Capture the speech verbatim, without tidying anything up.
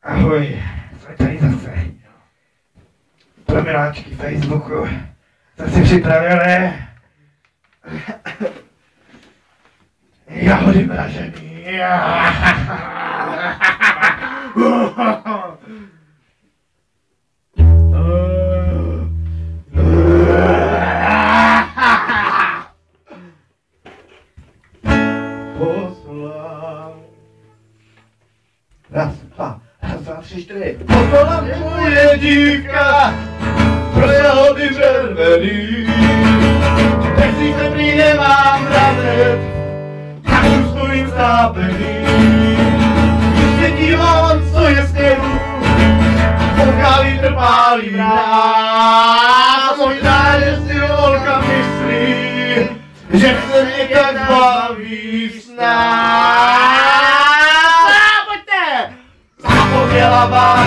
Ahoj, jsme tady zase. Pro miláčky Facebooku. Jsem si připravili jahody mražený. Poslám. Raz, dva, raz, dva, tři, čtyři. Poslám moje dívka pro jahody červený. Teď si se prý nemám vracet, tak už stojím stápený. Se dívám, co je sněhu, holka vítr pálí nás. Možná, že si holka myslí, že se mě tak baví s nás. Zapomněla vás.